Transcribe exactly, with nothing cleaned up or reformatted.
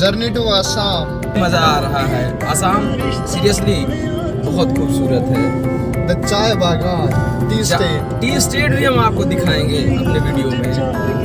Journey to Assam. मजा आ रहा है। आसाम सीरियसली बहुत खूबसूरत है। द चाय बागान, टी स्टेट। टी स्टेट भी हम आपको दिखाएंगे अपने वीडियो में।